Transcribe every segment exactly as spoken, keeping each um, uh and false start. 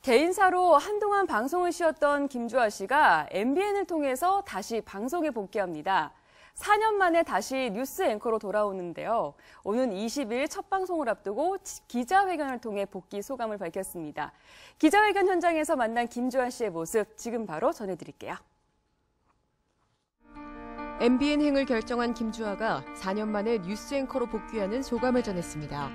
개인사로 한동안 방송을 쉬었던 김주아 씨가 엠비엔을 통해서 다시 방송에 복귀합니다. 사 년 만에 다시 뉴스 앵커로 돌아오는데요. 오는 이십 일 첫 방송을 앞두고 기자회견을 통해 복귀 소감을 밝혔습니다. 기자회견 현장에서 만난 김주아 씨의 모습 지금 바로 전해드릴게요. 엠비엔행을 결정한 김주아가 사 년 만에 뉴스 앵커로 복귀하는 소감을 전했습니다.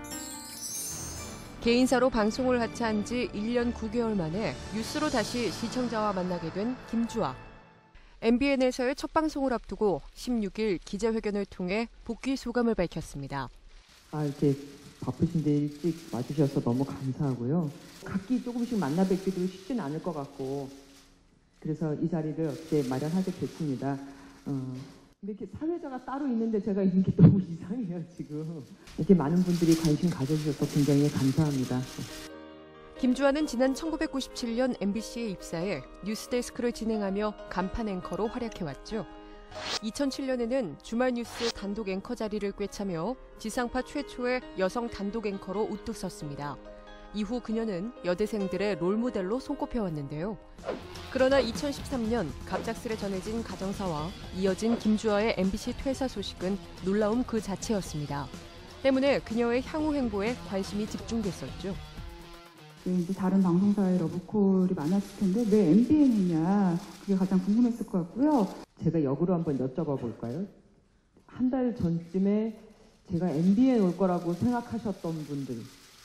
개인사로 방송을 하차한 지 일 년 구 개월 만에 뉴스로 다시 시청자와 만나게 된 김주아. 엠비엔에서의 첫 방송을 앞두고 십육 일 기자회견을 통해 복귀 소감을 밝혔습니다. 아, 이렇게 바쁘신데 일찍 와주셔서 너무 감사하고요. 각기 조금씩 만나 뵙기도 쉽진 않을 것 같고 그래서 이 자리를 어떻게 마련하게 됐습니다. 어, 근데 이렇게 사회자가 따로 있는데 제가 있는 게 너무 이상해요, 지금. 이렇게 많은 분들이 관심 가져주셔서 굉장히 감사합니다. 김주아는 지난 천구백구십칠 년 엠비씨에 입사해 뉴스데스크를 진행하며 간판 앵커로 활약해왔죠. 이천칠 년에는 주말 뉴스 단독 앵커 자리를 꿰차며 지상파 최초의 여성 단독 앵커로 우뚝 섰습니다. 이후 그녀는 여대생들의 롤모델로 손꼽혀왔는데요. 그러나 이천십삼 년 갑작스레 전해진 가정사와 이어진 김주아의 엠비씨 퇴사 소식은 놀라움 그 자체였습니다. 때문에 그녀의 향후 행보에 관심이 집중됐었죠. 이제 다른 방송사의 러브콜이 많았을 텐데 왜 엠비엔이냐 그게 가장 궁금했을 것 같고요. 제가 역으로 한번 여쭤봐 볼까요? 한 달 전쯤에 제가 엠비엔 올 거라고 생각하셨던 분들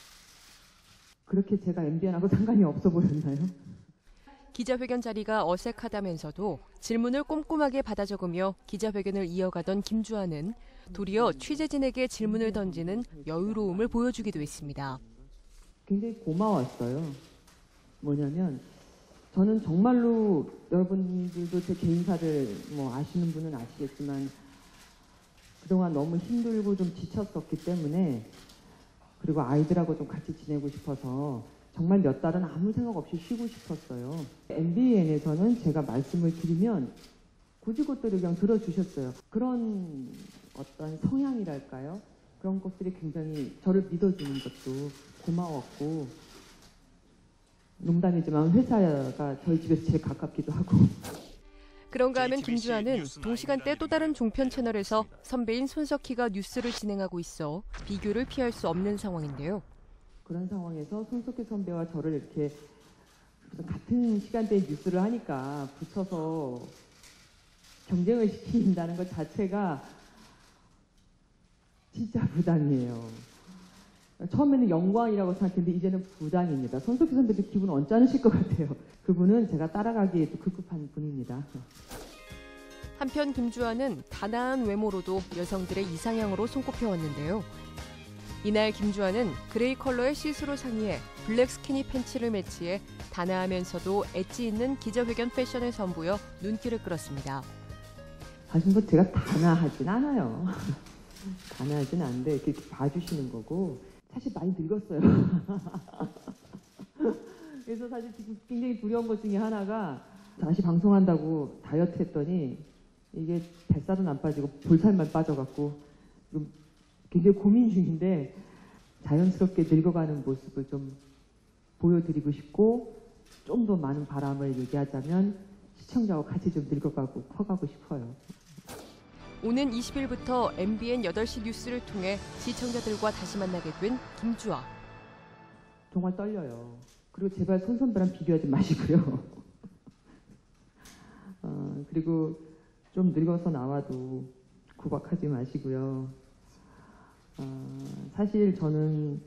그렇게 제가 엠비엔하고 상관이 없어 보였나요? 기자회견 자리가 어색하다면서도 질문을 꼼꼼하게 받아 적으며 기자회견을 이어가던 김주아는 도리어 취재진에게 질문을 던지는 여유로움을 보여주기도 했습니다. 굉장히 고마웠어요. 뭐냐면 저는 정말로 여러분들도 제 개인사를 뭐 아시는 분은 아시겠지만 그동안 너무 힘들고 좀 지쳤었기 때문에 그리고 아이들하고 좀 같이 지내고 싶어서 정말 몇 달은 아무 생각 없이 쉬고 싶었어요. 엠비엔에서는 제가 말씀을 드리면 고지고대로 그냥 들어주셨어요. 그런 어떤 성향이랄까요? 그런 것들이 굉장히 저를 믿어주는 것도 고마웠고 농담이지만 회사가 저희 집에서 제일 가깝기도 하고. 그런가 하면 김주아는 동시간대 또 다른 종편 채널에서 선배인 손석희가 뉴스를 진행하고 있어 비교를 피할 수 없는 상황인데요. 그런 상황에서 손석희 선배와 저를 이렇게 같은 시간대에 뉴스를 하니까 붙여서 경쟁을 시킨다는 것 자체가 진짜 부담이에요. 처음에는 영광이라고 생각했는데 이제는 부담입니다. 손석희 선배도 기분 언짢으실 것 같아요. 그분은 제가 따라가기에도 급급한 분입니다. 한편 김주아는 단아한 외모로도 여성들의 이상형으로 손꼽혀왔는데요. 이날 김주아는 그레이 컬러의 시스루 상의에 블랙 스키니 팬츠를 매치해 단아하면서도 엣지 있는 기자회견 패션을 선보여 눈길을 끌었습니다. 사실 뭐 제가 단아하진 않아요. 단아하진 않은데 이렇게 봐주시는 거고 사실 많이 늙었어요. 그래서 사실 지금 굉장히 두려운 것 중에 하나가 다시 방송한다고 다이어트 했더니 이게 뱃살은 안 빠지고 볼살만 빠져갖고 지금 굉장히 고민 중인데 자연스럽게 늙어가는 모습을 좀 보여드리고 싶고 좀 더 많은 바람을 얘기하자면 시청자와 같이 좀 늙어가고 커가고 싶어요. 오는 이십 일부터 엠비엔 여덟 시 뉴스를 통해 시청자들과 다시 만나게 된 김주아. 정말 떨려요. 그리고 제발 손 선배랑 비교하지 마시고요. 어, 그리고 좀 늙어서 나와도 구박하지 마시고요. 어, 사실 저는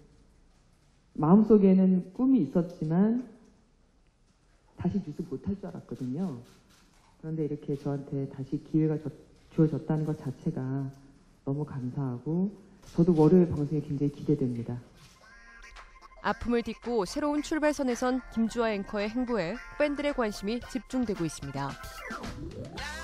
마음속에는 꿈이 있었지만 다시 뉴스 못할 줄 알았거든요. 그런데 이렇게 저한테 다시 기회가 주어졌다는 것 자체가 너무 감사하고 저도 월요일 방송이 굉장히 기대됩니다. 아픔을 딛고 새로운 출발선에 선 김주아 앵커의 행보에 팬들의 관심이 집중되고 있습니다.